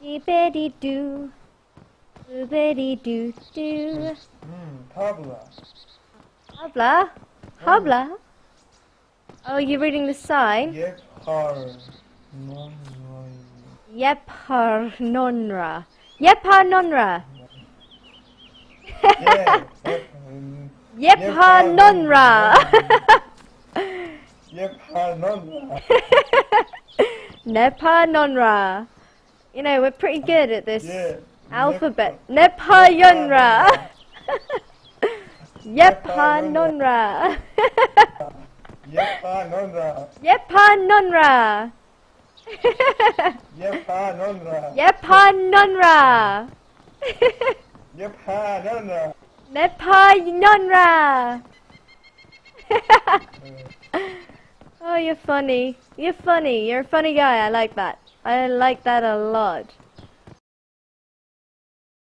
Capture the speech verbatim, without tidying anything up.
Dibbity doo. Dibbity doo doo. Hmm, tabla. Habla? Habla? Oh, you're reading the sign? Yephar. Nonrha. Yephar Nonrha. Yephar Nonrha. Yeah. Yephar Nonrha. Yephar Nonrha. Nepa Nonrha. You know, we're pretty good at this Yeah. alphabet. Nepa Yonrha. Yepa Nonrha. Yephar Nonrha. Yepa Nonrha. Yephar Nonrha. Yepa Nonrha. Yephar Nonrha. Nepa Nonrha. Oh, you're funny. You're funny. You're a funny guy. I like that. I like that a lot.